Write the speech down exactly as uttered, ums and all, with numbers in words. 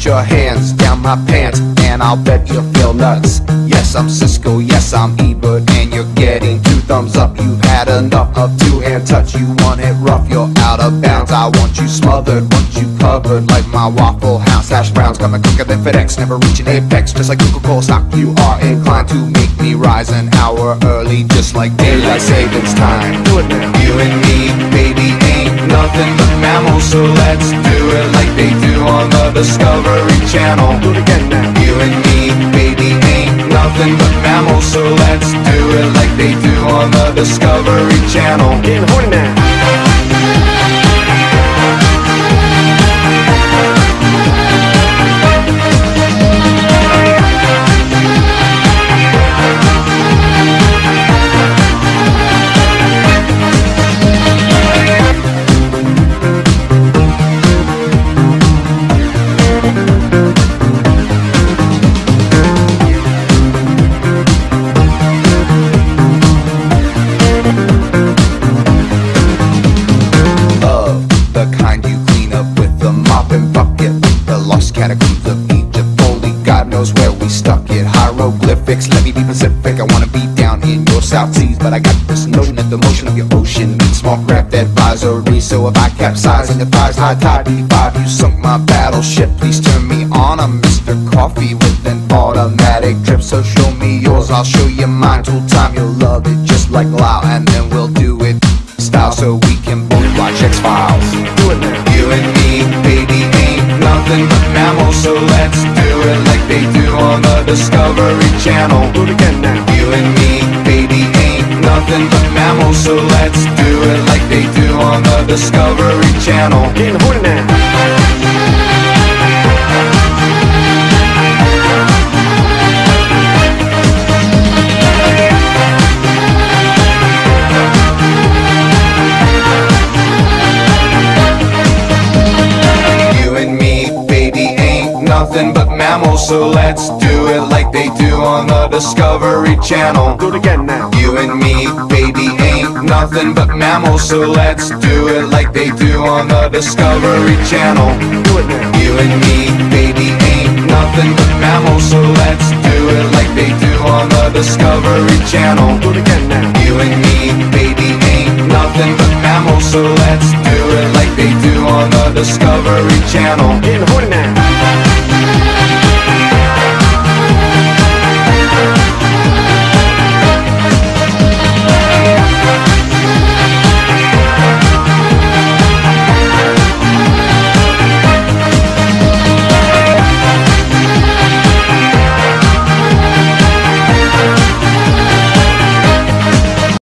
your hands down my pants, and I'll bet you feel nuts. Yes, I'm Cisco, yes, I'm Ebert, and you're getting two thumbs up. You've had enough of two-hand touch. You want it rough, you're out of bounds. I want you smothered, want you covered like my Waffle House hash browns. Coming quicker than FedEx, never reaching apex. Just like Coca-Cola stock, you are inclined to make me rise an hour early, just like daylight savings time. Do it now. You and me, baby, ain't nothing but mammals, so let's do it like they do on the Discovery Channel. Do it again now. You and me, baby, ain't nothing but mammals, so let's do it like they do on the Discovery Channel. Getting horny now. Catacombs of Egypt, only God knows where we stuck it. Hieroglyphics, let me be Pacific. I wanna be down in your South Seas, but I got this notion that the motion of your ocean means small craft advisory. So if I capsize and defies high tide B five, you sunk my battleship. Please turn me on. I'm Mister Coffee with an automatic drip. So show me yours, I'll show you mine. Tool time, you'll love it just like Lao, and then we'll do it style so we can both watch X-Files. Do it now. You and me, baby, ain't nothing but mammals, so let's do it like they do on the Discovery Channel. Do it again now. You and me, baby, ain't nothing but mammals, so let's do it like they do on the Discovery Channel. Getting horny now. Nothing but mammals, so let's do it like they do on the Discovery Channel. Do it again now. You and me, baby, ain't nothing but mammals, so let's do it like they do on the Discovery Channel. Do it now. You and me, baby, ain't nothing but mammals, so let's do it like they do on the Discovery Channel. Do it again now. You and me, baby, ain't nothing but mammals, so let's do it like they do on the Discovery Channel. Getting horny now.